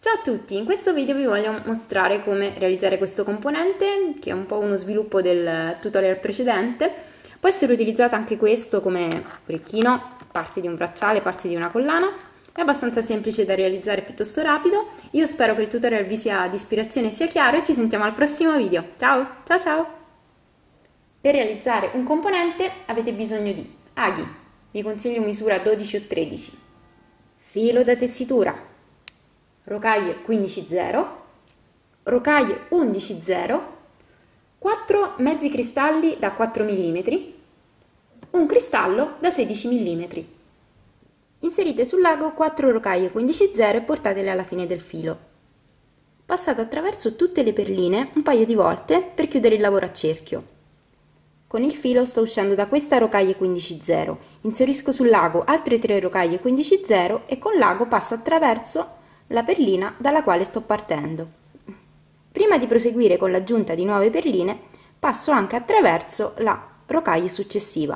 Ciao a tutti, in questo video vi voglio mostrare come realizzare questo componente, che è un po' uno sviluppo del tutorial precedente. Può essere utilizzato anche questo come orecchino, parte di un bracciale, parte di una collana. È abbastanza semplice da realizzare, piuttosto rapido. Io spero che il tutorial vi sia di ispirazione e sia chiaro e ci sentiamo al prossimo video. Ciao, ciao ciao! Per realizzare un componente avete bisogno di aghi, vi consiglio misura 12 o 13, filo da tessitura, rocaie 15-0, rocaie 11-0, 4 mezzi cristalli da 4 mm, un cristallo da 16 mm. Inserite sul lago 4 rocaie 15-0 e portatele alla fine del filo. Passate attraverso tutte le perline un paio di volte per chiudere il lavoro a cerchio. Con il filo sto uscendo da questa rocaia 15-0, inserisco sul lago altre 3 rocaie 15-0 e con l'ago passo attraverso la perlina dalla quale sto partendo. Prima di proseguire con l'aggiunta di nuove perline, passo anche attraverso la rocaia successiva.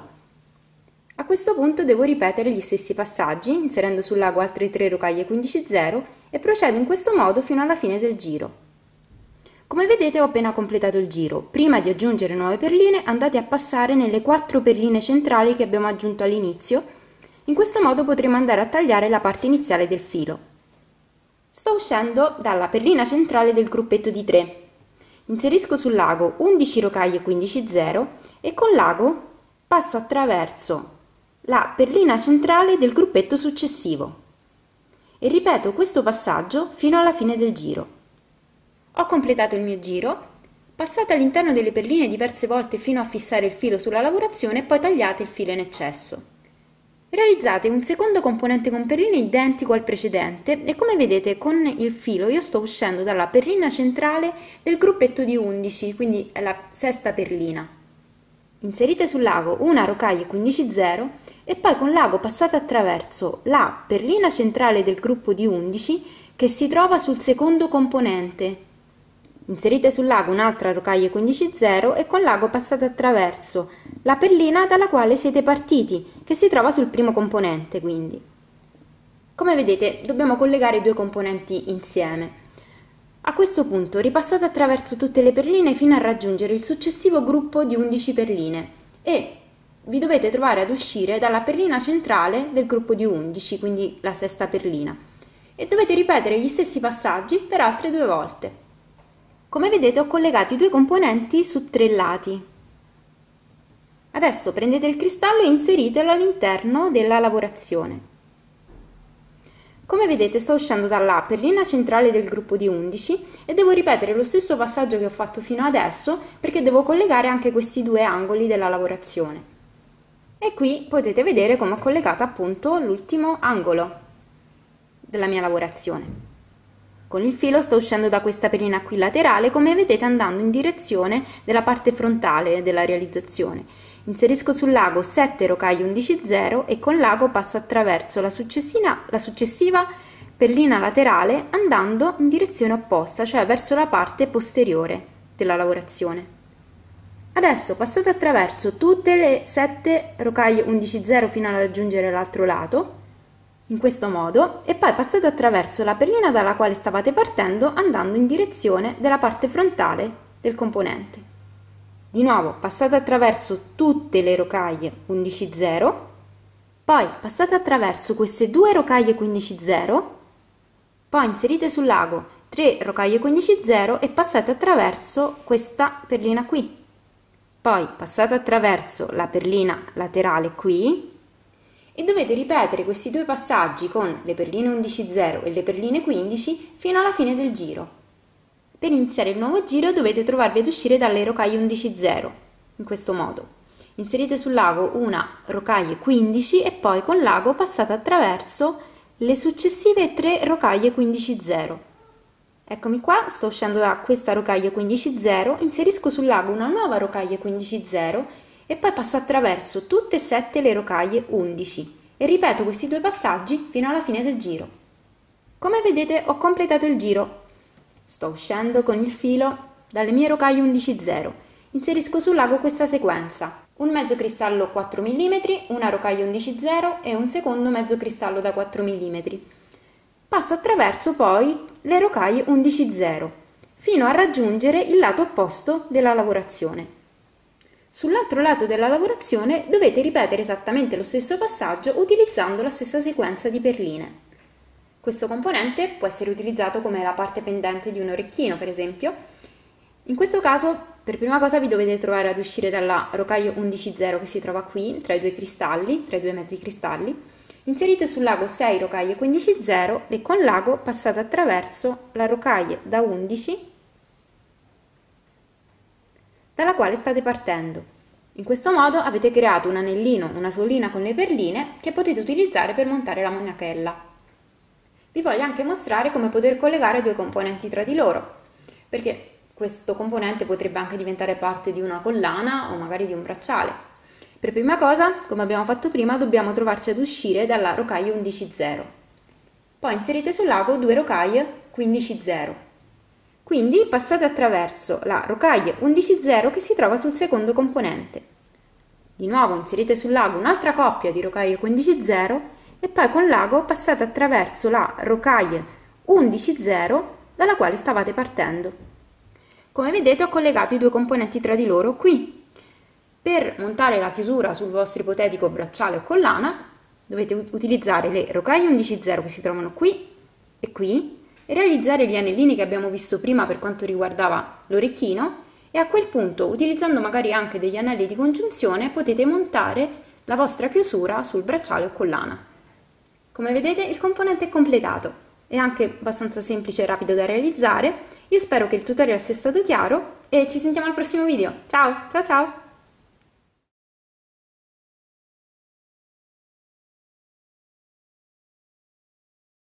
A questo punto devo ripetere gli stessi passaggi, inserendo sul lago altre 3 rocaie 15-0 e procedo in questo modo fino alla fine del giro. Come vedete ho appena completato il giro. Prima di aggiungere nuove perline andate a passare nelle 4 perline centrali che abbiamo aggiunto all'inizio. In questo modo potremo andare a tagliare la parte iniziale del filo. Sto uscendo dalla perlina centrale del gruppetto di 3. Inserisco sul lago 11 rocaie 15-0 e con l'ago passo attraverso la perlina centrale del gruppetto successivo e ripeto questo passaggio fino alla fine del giro. Ho completato il mio giro, passate all'interno delle perline diverse volte fino a fissare il filo sulla lavorazione e poi tagliate il filo in eccesso. Realizzate un secondo componente con perline identico al precedente e come vedete con il filo io sto uscendo dalla perlina centrale del gruppetto di 11, quindi è la sesta perlina. Inserite sul lago una rocaia 15-0 e poi con l'ago passate attraverso la perlina centrale del gruppo di 11 che si trova sul secondo componente. Inserite sul lago un'altra rocaia 15-0 e con l'ago passate attraverso la perlina dalla quale siete partiti, che si trova sul primo componente quindi. Come vedete dobbiamo collegare i due componenti insieme. A questo punto ripassate attraverso tutte le perline fino a raggiungere il successivo gruppo di 11 perline e vi dovete trovare ad uscire dalla perlina centrale del gruppo di 11, quindi la sesta perlina, e dovete ripetere gli stessi passaggi per altre 2 volte. Come vedete ho collegato i due componenti su 3 lati. Adesso prendete il cristallo e inseritelo all'interno della lavorazione. Come vedete sto uscendo dalla perlina centrale del gruppo di 11 e devo ripetere lo stesso passaggio che ho fatto fino adesso perché devo collegare anche questi 2 angoli della lavorazione. E qui potete vedere come ho collegato appunto l'ultimo angolo della mia lavorazione. Con il filo sto uscendo da questa perlina qui laterale, come vedete andando in direzione della parte frontale della realizzazione. Inserisco sul lago 7 rocaie 11-0 e con l'ago passo attraverso la successiva perlina laterale andando in direzione opposta, cioè verso la parte posteriore della lavorazione. Adesso passate attraverso tutte le 7 rocaie 11-0 fino a raggiungere l'altro lato, in questo modo, e poi passate attraverso la perlina dalla quale stavate partendo andando in direzione della parte frontale del componente. Di nuovo passate attraverso tutte le rocaie 11-0, poi passate attraverso queste 2 rocaie 15-0, poi inserite sul lago 3 rocaie 15-0 e passate attraverso questa perlina qui. Poi passate attraverso la perlina laterale qui e dovete ripetere questi 2 passaggi con le perline 11-0 e le perline 15 fino alla fine del giro. Per iniziare il nuovo giro dovete trovarvi ad uscire dalle rocaie 11-0, in questo modo. Inserite sul lago una rocaia 15 e poi con l'ago passate attraverso le successive 3 rocaie 15-0. Eccomi qua, sto uscendo da questa rocaia 15-0, inserisco sul lago una nuova rocaia 15-0 e poi passo attraverso tutte e 7 le rocaie 11 e ripeto questi 2 passaggi fino alla fine del giro. Come vedete ho completato il giro. Sto uscendo con il filo dalle mie rocaie 11-0. Inserisco sul lago questa sequenza: un mezzo cristallo 4 mm, una rocaia 11-0 e un secondo mezzo cristallo da 4 mm. passo attraverso poi le rocaie 11,0 fino a raggiungere il lato opposto della lavorazione. Sull'altro lato della lavorazione dovete ripetere esattamente lo stesso passaggio utilizzando la stessa sequenza di perline. Questo componente può essere utilizzato come la parte pendente di un orecchino, per esempio. In questo caso, per prima cosa vi dovete trovare ad uscire dalla rocaia 11,0 che si trova qui, tra i due cristalli, tra i due mezzi cristalli. Inserite sul lago 6 rocaie 15,0 e con l'ago passate attraverso la rocaia da 11 dalla quale state partendo. In questo modo avete creato un anellino, una sollina con le perline che potete utilizzare per montare la monachella. Vi voglio anche mostrare come poter collegare due componenti tra di loro, perché questo componente potrebbe anche diventare parte di una collana o magari di un bracciale. Per prima cosa, come abbiamo fatto prima, dobbiamo trovarci ad uscire dalla rocaia 11,0. Poi inserite sul lago 2 rocaie 15,0. Quindi passate attraverso la rocaia 11,0 che si trova sul secondo componente. Di nuovo inserite sul lago un'altra coppia di rocaie 15,0 e poi con l'ago passate attraverso la rocaia 11,0 dalla quale stavate partendo. Come vedete ho collegato i due componenti tra di loro qui. Per montare la chiusura sul vostro ipotetico bracciale o collana dovete utilizzare le rocaie 11,0 che si trovano qui e realizzare gli anellini che abbiamo visto prima per quanto riguardava l'orecchino e a quel punto, utilizzando magari anche degli anelli di congiunzione, potete montare la vostra chiusura sul bracciale o collana. Come vedete il componente è completato, è anche abbastanza semplice e rapido da realizzare. Io spero che il tutorial sia stato chiaro e ci sentiamo al prossimo video. Ciao ciao ciao!